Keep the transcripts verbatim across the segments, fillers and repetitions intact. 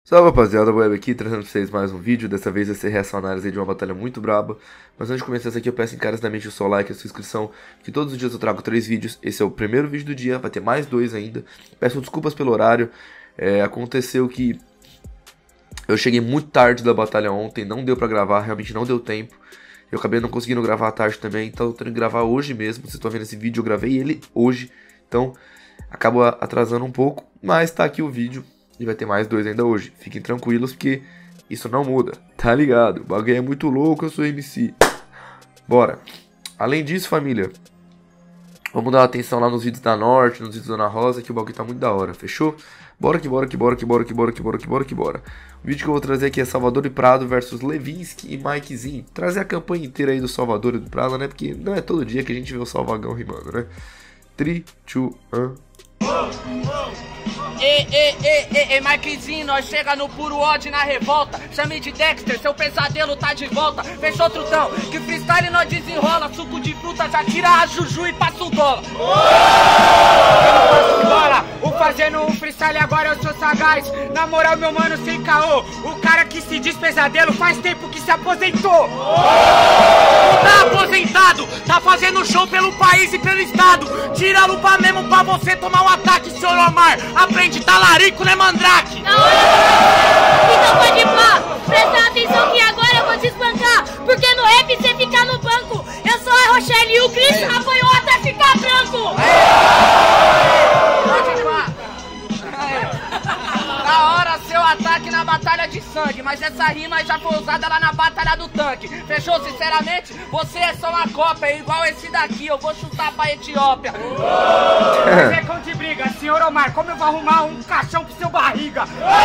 Salve rapaziada, Web aqui, trazendo pra vocês mais um vídeo. Dessa vez vai ser reação análise de uma batalha muito braba. Mas antes de começar isso aqui, eu peço encarecidamente o seu like e a sua inscrição, que todos os dias eu trago três vídeos. Esse é o primeiro vídeo do dia, vai ter mais dois ainda. Peço desculpas pelo horário. é, Aconteceu que eu cheguei muito tarde da batalha ontem, não deu pra gravar, realmente não deu tempo. Eu acabei não conseguindo gravar à tarde também, então eu tô tendo que gravar hoje mesmo. Vocês estão vendo esse vídeo, eu gravei ele hoje, então acaba atrasando um pouco, mas tá aqui o vídeo. E vai ter mais dois ainda hoje. Fiquem tranquilos porque isso não muda. Tá ligado? O bagulho é muito louco, eu sou M C. Bora. Além disso, família, vamos dar atenção lá nos vídeos da Norte, nos vídeos da Ana Rosa, que o bagulho tá muito da hora. Fechou? Bora que bora que bora que bora que bora que bora que bora que bora. O vídeo que eu vou trazer aqui é Salvador e Prado versus Levinsky e Mikezinho. Trazer a campanha inteira aí do Salvador e do Prado, né? Porque não é todo dia que a gente vê o Salvagão rimando, né? três, dois, um... Ei, ei, ei, ei, ei, Mikezinho, nós chega no puro ódio na revolta. Chame de Dexter, seu pesadelo tá de volta. Fechou, trutão, que freestyle nós desenrola. Suco de fruta já tira a juju e passa um dólar. Eu não passo bola, o fazendo um freestyle agora eu sou sagaz. Na moral, meu mano, sem caô, o cara que se diz pesadelo faz tempo que se aposentou. Não tá aposentado, tá fazendo show pelo país e pelo estado. Tira a lupa mesmo pra você tomar um ataque, senhor Omar. Aprende talarico, né, mandrake? Não, então pode ir pá, presta atenção que agora eu vou te espancar. Porque no rap você fica no banco. Eu sou a Rochelle e o Chris apanhou até ficar branco. Pode ir pá. Da hora seu ataque na batalha de sangue, mas essa rima já foi usada lá na batalha do tanque. Fechou? Sinceramente, você é só uma cópia, igual esse daqui, eu vou chutar pra Etiópia. Mas é cão de briga, senhor Omar, como eu vou arrumar um caixão pro seu barriga?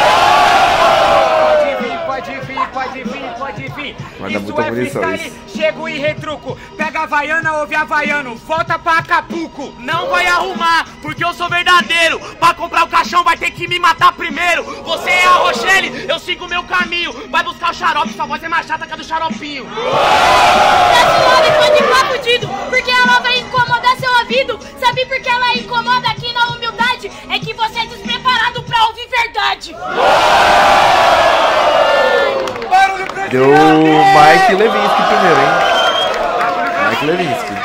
Pode vir, pode vir, pode vir, pode vir. Isso é freestyle, chego e retruco. Pega a Havaiana, ouve Havaiano, volta pra Acapulco. Não vai arrumar, porque eu sou verdadeiro. Pra comprar o caixão vai ter que me matar primeiro. Você é a Rochelle, eu sigo o meu caminho. Vai buscar o xarope, sua voz é mais chata que a do xaropinho. Esse nome pode ficar fudido, porque ela vai incomodar seu ouvido. Sabe por que ela incomoda aqui na humildade? É que você é despreparado pra ouvir verdade. Deu Mike Levinsky primeiro, hein? Mike Levinsky.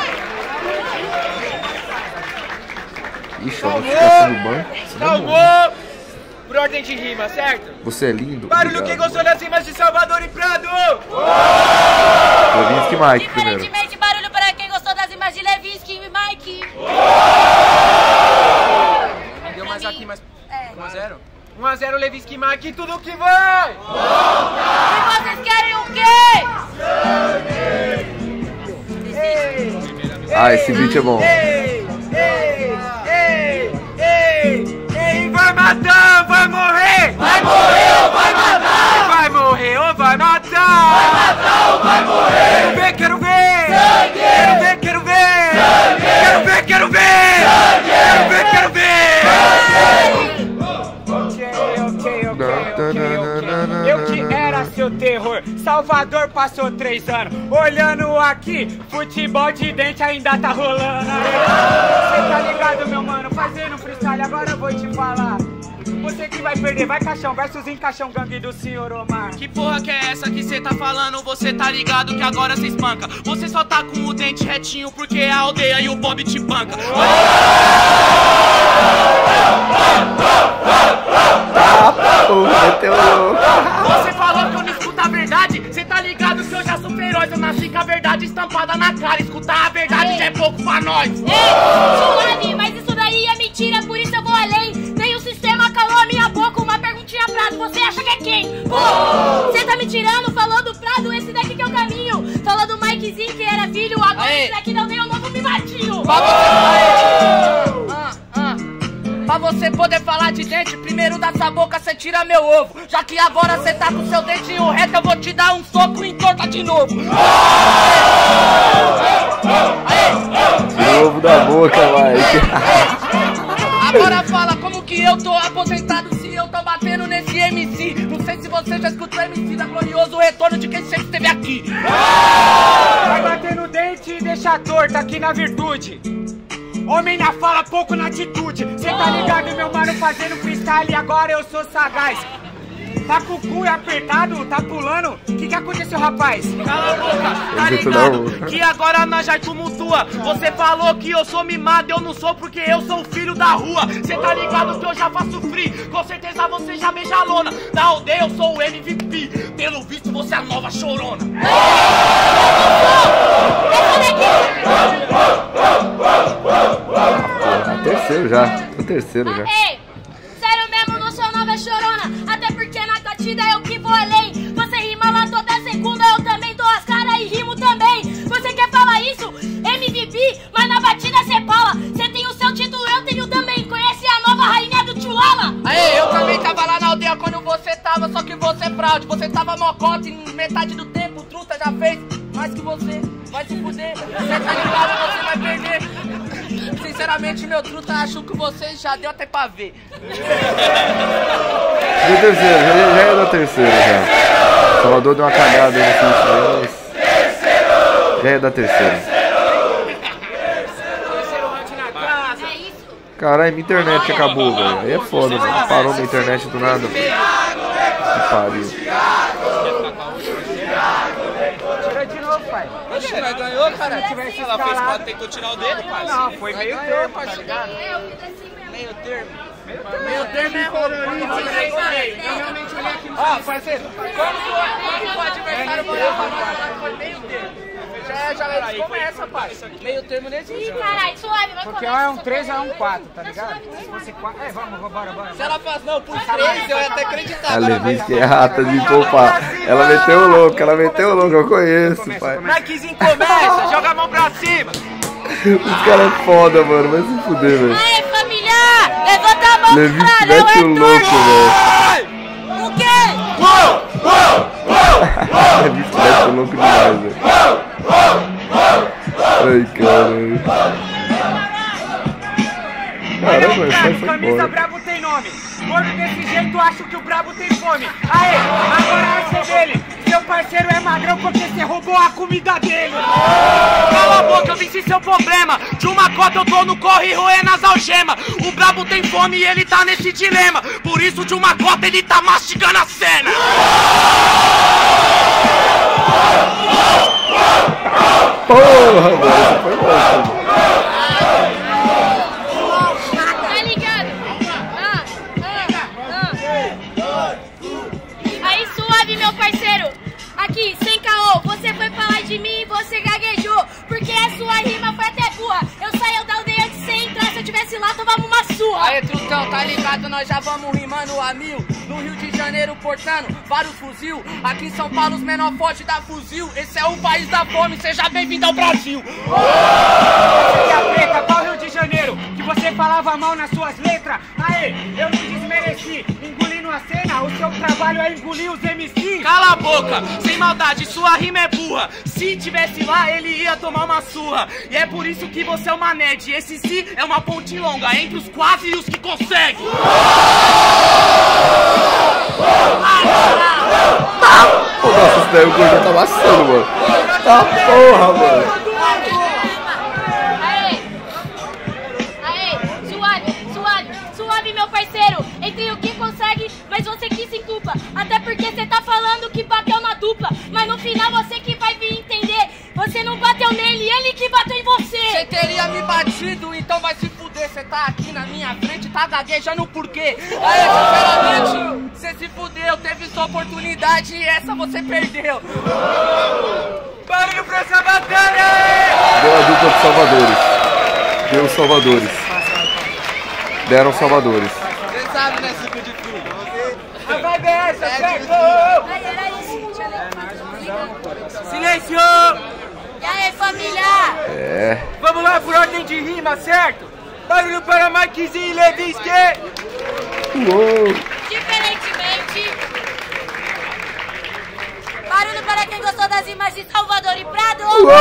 Ixi, a notificação do banco. Salvou! Por ordem de rima, certo? Você é lindo. Barulho quem gostou das rimas de Salvador e Prado! Levinsky e Mike primeiro. Diferentemente, barulho para quem gostou das imagens de Levinsky e Mike. Deu mais aqui, mas... um a zero? um a zero Levinsky e Mike, tudo que vai! E vocês querem o quê? Ah, esse beat é bom. Ei, ei, ei, ei, ei, vai matar, vai morrer! Vai morrer ou vai matar! Vai morrer ou vai matar! Vai matar ou vai morrer! Quero ver, quero ver! Sangue! Quero ver, quero ver! Sangue! Quero ver, quero ver! Sangue! Quero ver, quero ver! Sangue! Ok, ok, ok, ok. Eu que era seu terror. Salvador passou três anos. Olhando aqui, futebol de dente ainda tá rolando. Você tá ligado, meu mano? Fazendo freestyle, agora eu vou te falar. Você que vai perder, vai caixão versus em caixão, gangue do senhor Omar. Que porra que é essa que cê tá falando? Você tá ligado que agora cê espanca. Você só tá com o dente retinho porque a aldeia e o Bob te banca. Você falou que eu não escuto a verdade. Cê tá ligado que eu já sou feroz. Eu nasci com a verdade estampada na cara. Escutar a verdade já é pouco pra nós. Ei, suave, mas isso daí é mentira, por isso eu vou além. Nem o sistema calou a minha boca. Uma perguntinha, Prado, você acha que é quem? Pô, você tá me tirando, falou do Prado, esse daqui que é o caminho. Falou do Mikezinho que era filho, agora Aê. Esse daqui não nem o novo pivatinho. Pra você... ah, ah. Pra você poder falar de dente, primeiro dessa boca cê tira meu ovo. Já que agora cê tá com seu dentinho reto, eu vou te dar um soco e entorta de novo. Tira o ovo da boca, Mike. Agora fala como que eu tô aposentado se eu tô batendo nesse M C. Não sei se você já escutou M C da Glorioso Retorno de quem sempre esteve aqui. Vai bater no dente e deixa torto aqui na virtude. Homem na fala, pouco na atitude. Cê tá ligado, meu mano, fazendo freestyle e agora eu sou sagaz. Tá com o cu apertado, tá pulando. O que que aconteceu, rapaz? Cala a boca, tá ligado? Que agora nós já tumultua. Você falou que eu sou mimado, eu não sou porque eu sou o filho da rua. Cê tá ligado que eu já faço free. Com certeza você já beija a lona. Da aldeia eu sou o M V P. Pelo visto você é a nova chorona. O terceiro já, o terceiro já. Ei, sério mesmo, não sou nova chorona. Até porque na batida eu que vou além. Você rima lá toda segunda, eu também dou as caras e rimo também. Você quer falar isso? M V P, mas na batida cê fala. Cê tem o seu título, eu tenho também. Conhece a nova rainha do Chihuahua? Aê, eu também tava lá na aldeia quando você tava, só que você é fraude. Você tava mocota e metade do tempo o truta já fez mais que você. Vai se fuder, você tá ligado, você vai perder. Sinceramente, meu truta, acho que você já deu até pra ver. E o terceiro, já, já ia dar terceiro já. Salvador deu uma cagada aí no fim, mas... já ia dar terceiro. Caralho, minha internet acabou, velho. Aí é foda, velho. Parou minha internet do nada. Que pariu. Tira de novo, pai. Oxe, nós ganhou, cara. Tivesse Ela fez escalado. quatro, tentou tirar o dedo, pai. Não, foi meio tempo, tá ligado? Eu fiz assim mesmo. Meio termo. Meio termo é colorido. Eu realmente olhei aqui no Ó, parceiro, quando o adversário mandou pra nós, foi meio termo. Já, já começa, pai. Meio termo nesse Ih, jogo. caralho, suave, vai Porque começar. é um três ou é um quatro, tá ligado? Se fosse quatro... É, vamos, bora, bora. Se ela faz não por três, eu ia até acreditar. A Agora vai. Levinsky é rata de poupar. Ela meteu o louco, ela meteu o louco, eu conheço, pai. Marquezinho começa, joga a mão pra cima. Os caras é foda, mano, vai se fuder, velho. Aê, família! Levanta a mão, Levinsky cara, mete é o louco, velho. O quê? Levinsky mete o louco demais, velho. Ai, caralho. Caramba, esse cara foi Camisa embora. brabo tem nome. Gordo desse jeito, acho que o brabo tem fome. Aê, agora essa é dele. Seu parceiro é magrão porque você roubou a comida dele. Cala a boca, eu venci seu problema. De uma cota eu tô no corre roendo as algemas. O brabo tem fome e ele tá nesse dilema. Por isso de uma cota ele tá mastigando a cena. Porra, mano, essa foi louca, mano. Tá ligado? Ah, ah, ah. Aí, suave, meu parceiro. Aqui, sem caô, você foi falar de mim e você gaguejou. Porque a sua rima foi até boa. Eu saí da aldeia antes de você entrar. Se eu tivesse lá, tomava uma sua. Aê, trutão, tá ligado? Nós já vamos rimando a mil. No Rio de Janeiro, portando vários fuzil. Aqui em São Paulo, os menor forte da fuzil. Esse é o país da fome, seja bem-vindo ao Brasil. E a preta, qual Rio de Janeiro? Que você falava mal nas suas letras. Aê, eu não desmereci. Engolindo a cena, o seu trabalho é engolir os M C. Cala a boca, sem maldade, sua rima é burra. Se tivesse lá, ele ia tomar uma surra. E é por isso que você é uma nerd. Esse si é uma ponte longa entre os quase e os que conseguem. Nossa, esse daí o gordo tá amassando, mano. Tá porra, mano. Aê, aê, suave, suave, suave, meu parceiro. Entre o que consegue, mas você que se culpa. Até porque você tá falando que bateu na dupla. Mas no final você que vai vir entender. Você não bateu nele, ele que bateu em você. Você teria me batido, então vai se fuder. Você tá aqui na minha frente, tá gaguejando por quê? Aí, sinceramente, você se fudeu, teve sua oportunidade e essa você perdeu. Barulho pra essa batalha! Deu a dupla dos salvadores. Deu os salvadores. Deram salvadores. Você sabe, né, Cico de tudo? A vibe é essa, certo? Aí, era isso, tinha levado. Silêncio! E aí, família? É. Vamos lá por ordem de rima, certo? Barulho para Marquezinho e Levinsky! Uou. Diferentemente, barulho para quem gostou das rimas de Salvador e Prado. Uou.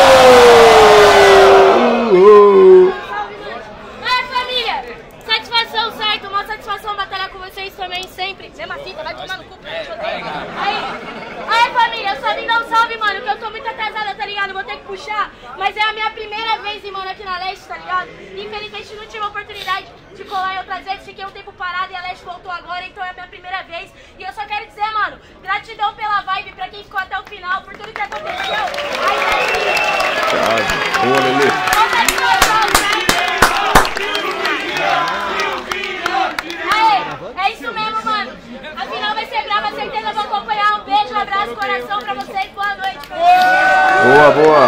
Uou. Ai, família, satisfação, certo? Uma satisfação batalhar com vocês também, sempre. Mesma fita, vai tomar no cu, pra gente odeio. Aí, ai, família, eu só vim dar um salve, mano, que eu tô muito atrasada, tá ligado? Vou ter que puxar, mas é a minha primeira vez rimando aqui na Leste, tá ligado? Infelizmente não tive a oportunidade de colar em outras vezes, fiquei um tempo parado e a Leste voltou agora, então é a minha primeira vez. E eu só quero dizer gratidão pela vibe pra quem ficou até o final, por tudo que aconteceu. Aí, aí. Boa, Lelê. Aê, é isso mesmo, mano. A final vai ser brava, certeza vou acompanhar. Um beijo, um abraço, coração pra vocês. Boa noite. Boa, boa.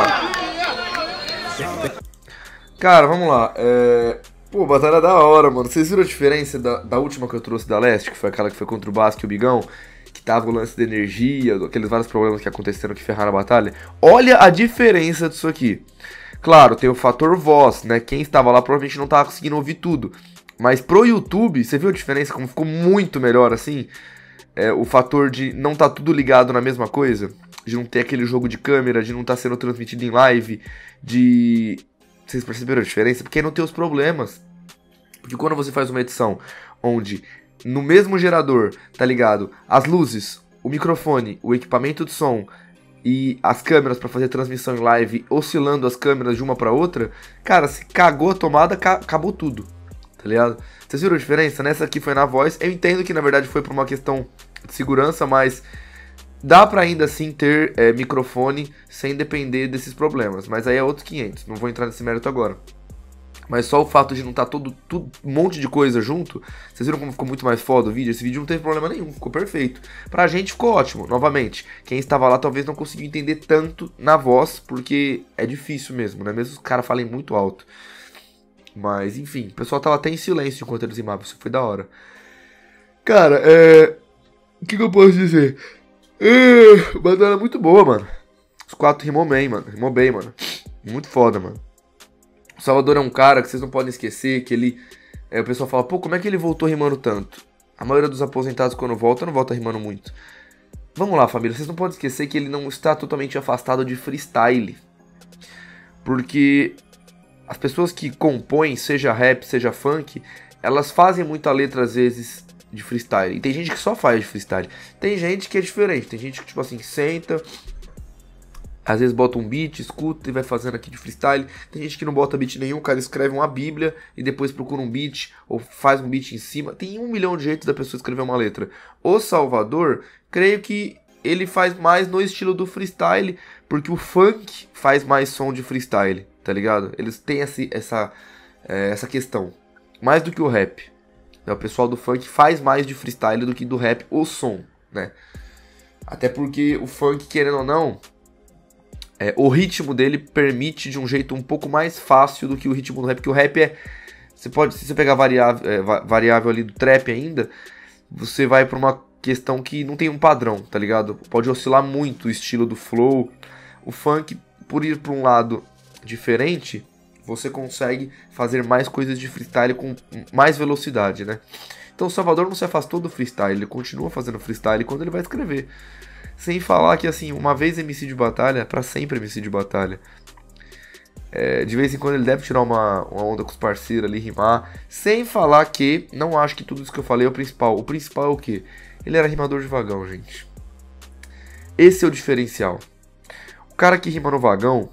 Cara, vamos lá. É... Pô, batalha da hora, mano. Vocês viram a diferença da, da última que eu trouxe da Leste, que foi aquela que foi contra o Basque e o Bigão? Que tava o lance da energia, aqueles vários problemas que aconteceram que ferraram a batalha. Olha a diferença disso aqui. Claro, tem o fator voz, né? Quem estava lá provavelmente não tava conseguindo ouvir tudo. Mas pro YouTube, você viu a diferença? Como ficou muito melhor, assim? É, o fator de não tá tudo ligado na mesma coisa. De não ter aquele jogo de câmera, de não tá sendo transmitido em live. De... Vocês perceberam a diferença? Porque aí não tem os problemas. Porque quando você faz uma edição onde no mesmo gerador, tá ligado? As luzes, o microfone, o equipamento de som e as câmeras pra fazer transmissão em live, oscilando as câmeras de uma pra outra, cara, se cagou a tomada, ca acabou tudo, tá ligado? Vocês viram a diferença? Nessa aqui foi na voz. Eu entendo que na verdade foi por uma questão de segurança, mas dá pra ainda assim ter é, microfone sem depender desses problemas. Mas aí é outros quinhentos, não vou entrar nesse mérito agora. Mas só o fato de não estar todo, tudo, um monte de coisa junto. Vocês viram como ficou muito mais foda o vídeo? Esse vídeo não teve problema nenhum, ficou perfeito. Pra gente ficou ótimo, novamente. Quem estava lá talvez não conseguiu entender tanto na voz, porque é difícil mesmo, né? Mesmo os caras falem muito alto. Mas enfim, o pessoal tava até em silêncio enquanto eles rimavam, isso foi da hora. Cara, é... o que, que eu posso dizer? É... Batalha muito boa, mano. Os quatro rimou bem, mano. Rimou bem, mano. Muito foda, mano. O Salvador é um cara que vocês não podem esquecer, que ele... É, o pessoal fala, pô, como é que ele voltou rimando tanto? A maioria dos aposentados quando volta, não volta rimando muito. Vamos lá, família, vocês não podem esquecer que ele não está totalmente afastado de freestyle. Porque as pessoas que compõem, seja rap, seja funk, elas fazem muita letra às vezes de freestyle. E tem gente que só faz de freestyle. Tem gente que é diferente, tem gente que tipo assim, senta... Às vezes bota um beat, escuta e vai fazendo aqui de freestyle. Tem gente que não bota beat nenhum, o cara escreve uma bíblia e depois procura um beat ou faz um beat em cima. Tem um milhão de jeitos da pessoa escrever uma letra. O Salvador, creio que ele faz mais no estilo do freestyle, porque o funk faz mais som de freestyle, tá ligado? Eles têm essa, essa, é, essa questão, mais do que o rap. O pessoal do funk faz mais de freestyle do que do rap o som, né? Até porque o funk, querendo ou não... É, o ritmo dele permite de um jeito um pouco mais fácil do que o ritmo do rap, porque o rap é... Você pode, se você pegar variável, é, variável ali do trap ainda, você vai pra uma questão que não tem um padrão, tá ligado? Pode oscilar muito o estilo do flow. O funk, por ir pra um lado diferente, você consegue fazer mais coisas de freestyle com mais velocidade, né? Então o Salvador não se afastou do freestyle, ele continua fazendo freestyle quando ele vai escrever. Sem falar que, assim, uma vez M C de batalha, pra sempre M C de batalha. É, de vez em quando ele deve tirar uma, uma onda com os parceiros ali, rimar. Sem falar que, não acho que tudo isso que eu falei é o principal. O principal é o quê? Ele era rimador de vagão, gente. Esse é o diferencial. O cara que rima no vagão,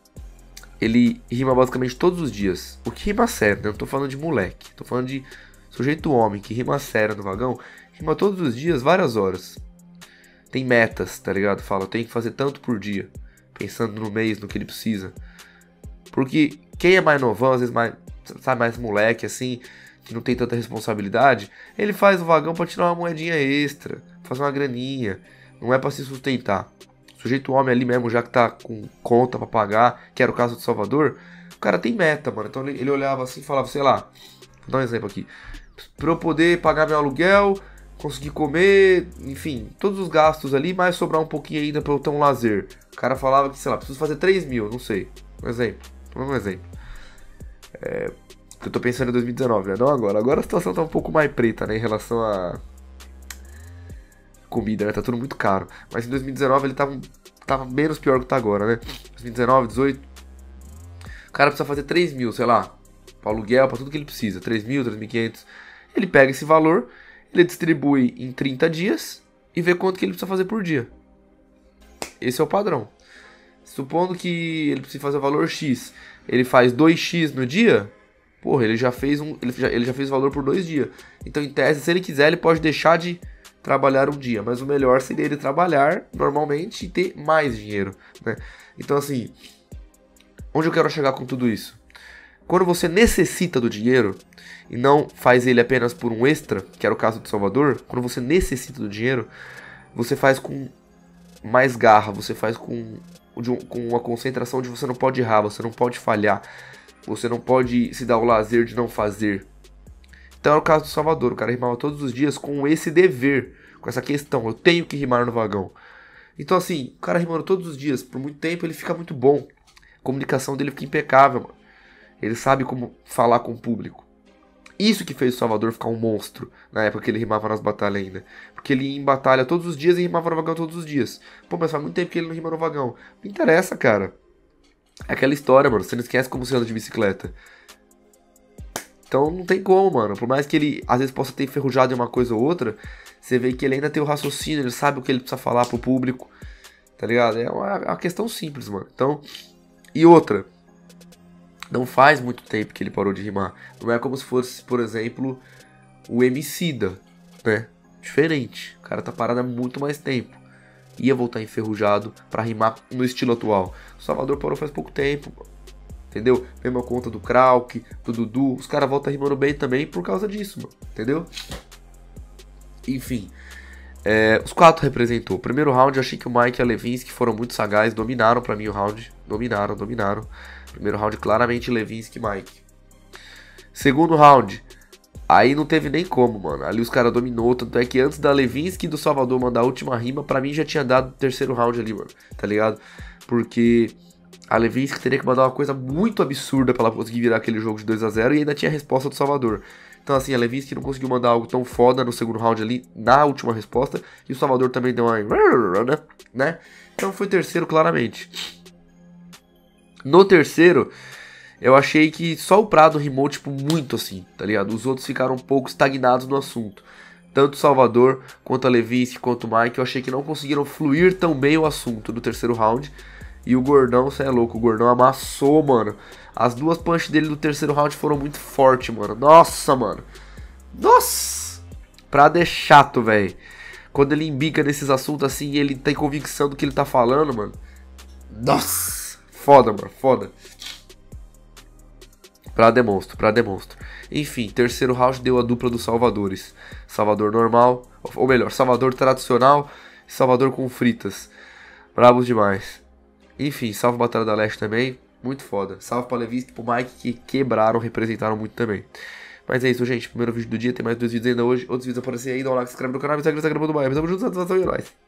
ele rima basicamente todos os dias. O que rima sério, né? Eu não tô falando de moleque. Tô falando de sujeito homem que rima sério no vagão. Rima todos os dias, várias horas. Tem metas, tá ligado? Fala, eu tenho que fazer tanto por dia. Pensando no mês, no que ele precisa. Porque quem é mais novão, às vezes mais, sabe, mais moleque, assim, que não tem tanta responsabilidade, ele faz o vagão pra tirar uma moedinha extra, fazer uma graninha. Não é pra se sustentar. O sujeito homem ali mesmo, já que tá com conta pra pagar, que era o caso do Salvador, o cara tem meta, mano. Então ele, ele olhava assim e falava, sei lá, vou dar um exemplo aqui. Pra eu poder pagar meu aluguel... conseguir comer, enfim, todos os gastos ali, mas sobrar um pouquinho ainda pra eu ter um lazer. O cara falava que, sei lá, preciso fazer três mil, não sei. Um exemplo, um exemplo. É, eu tô pensando em dois mil e dezenove, né? Não agora. Agora a situação tá um pouco mais preta, né? Em relação a comida, né? Tá tudo muito caro. Mas em dois mil e dezenove ele tava, tava menos pior que tá agora, né? dois mil e dezenove, dezoito. O cara precisa fazer três mil, sei lá, pra aluguel, pra tudo que ele precisa. três mil, três mil e quinhentos. Ele pega esse valor... Ele distribui em trinta dias e vê quanto que ele precisa fazer por dia. Esse é o padrão. Supondo que ele precisa fazer o valor X, ele faz dois x no dia, porra, ele já fez um, ele já, ele já fez o valor por dois dias. Então, em tese, se ele quiser, ele pode deixar de trabalhar um dia. Mas o melhor seria ele trabalhar normalmente e ter mais dinheiro, né? Então assim, onde eu quero chegar com tudo isso? Quando você necessita do dinheiro e não faz ele apenas por um extra, que era o caso do Salvador, quando você necessita do dinheiro, você faz com mais garra, você faz com, com uma concentração de você não pode errar, você não pode falhar, você não pode se dar o lazer de não fazer. Então é o caso do Salvador, o cara rimava todos os dias com esse dever, com essa questão, eu tenho que rimar no vagão. Então assim, o cara rimando todos os dias, por muito tempo ele fica muito bom, a comunicação dele fica impecável, mano. Ele sabe como falar com o público. Isso que fez o Salvador ficar um monstro na época que ele rimava nas batalhas ainda. Porque ele ia em batalha todos os dias e rimava no vagão todos os dias. Pô, mas faz muito tempo que ele não rima no vagão. Não interessa, cara. É aquela história, mano. Você não esquece como você anda de bicicleta. Então não tem como, mano. Por mais que ele às vezes possa ter enferrujado em uma coisa ou outra, você vê que ele ainda tem o raciocínio, ele sabe o que ele precisa falar pro público. Tá ligado? É uma, uma questão simples, mano. Então, e outra. Não faz muito tempo que ele parou de rimar. Não é como se fosse, por exemplo, o Emicida, né? Diferente. O cara tá parado há muito mais tempo. Ia voltar enferrujado pra rimar no estilo atual. O Salvador parou faz pouco tempo, entendeu? Mesma conta do Krauk, do Dudu. Os caras voltam rimando bem também por causa disso, mano. Entendeu? Enfim. É, os quatro representou. Primeiro round, eu achei que o Mike e a Levinsky foram muito sagazes. Dominaram pra mim o round. Dominaram, dominaram. Primeiro round, claramente, Levinsky e Mike. Segundo round, aí não teve nem como, mano. Ali os caras dominou, tanto é que antes da Levinsky e do Salvador mandar a última rima, pra mim já tinha dado o terceiro round ali, mano. Tá ligado? Porque a Levinsky teria que mandar uma coisa muito absurda pra ela conseguir virar aquele jogo de dois a zero e ainda tinha a resposta do Salvador. Então assim, a Levinsky não conseguiu mandar algo tão foda no segundo round ali, na última resposta, e o Salvador também deu uma... né? Então foi terceiro claramente. No terceiro, eu achei que só o Prado rimou, tipo, muito assim, tá ligado? Os outros ficaram um pouco estagnados no assunto. Tanto o Salvador, quanto a Levinsky, quanto o Mike, eu achei que não conseguiram fluir tão bem o assunto do terceiro round. E o Gordão, cê é louco, o Gordão amassou, mano. As duas punches dele do terceiro round foram muito fortes, mano. Nossa, mano. Nossa! Prado é chato, velho. Quando ele embica nesses assuntos assim, ele tem convicção do que ele tá falando, mano. Nossa! Foda, mano, foda. Pra demonstro, pra demonstro. Enfim, terceiro round deu a dupla dos Salvadores. Salvador normal, ou melhor, Salvador tradicional e Salvador com fritas. Bravos demais. Enfim, salve Batalha da Leste também, muito foda. Salve pra Levinsky e pro Mike que quebraram, representaram muito também. Mas é isso, gente. Primeiro vídeo do dia, tem mais dois vídeos ainda hoje. Outros vídeos aparecerem aí, dá um like, se inscreve no canal, me segue no Instagram do Baia. Tamo junto, satisfação e é nóis.